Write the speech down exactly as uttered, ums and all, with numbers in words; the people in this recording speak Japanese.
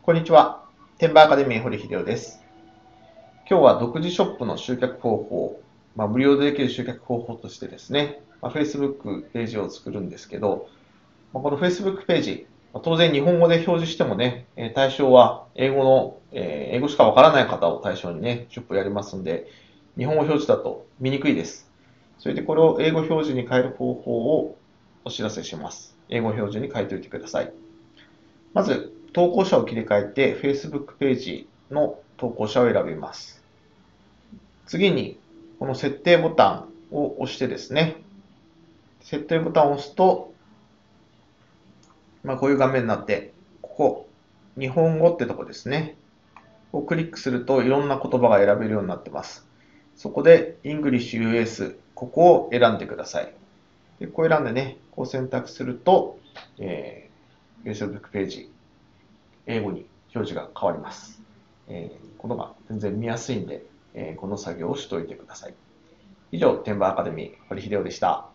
こんにちは。天売アカデミー堀秀夫です。今日は独自ショップの集客方法、まあ、無料でできる集客方法としてですね、まあ、Facebook ページを作るんですけど、まあ、この Facebook ページ、まあ、当然日本語で表示してもね、対象は英語の、えー英語しかわからない方を対象にね、ショップやりますんで、日本語表示だと見にくいです。それでこれを英語表示に変える方法をお知らせします。英語表示に変えておいてください。まず、投稿者を切り替えて Facebook ページの投稿者を選びます。次に、この設定ボタンを押してですね、設定ボタンを押すと、まあ、こういう画面になって、ここ、日本語ってとこですね。をクリックするといろんな言葉が選べるようになってます。そこで English ユーエス、ここを選んでください。でこう選んでね、こう選択すると、えー、Facebook ページ、英語に表示が変わります。えー、このが全然見やすいんで、えーこの作業をしておいてください。以上、天馬アカデミー、堀秀夫でした。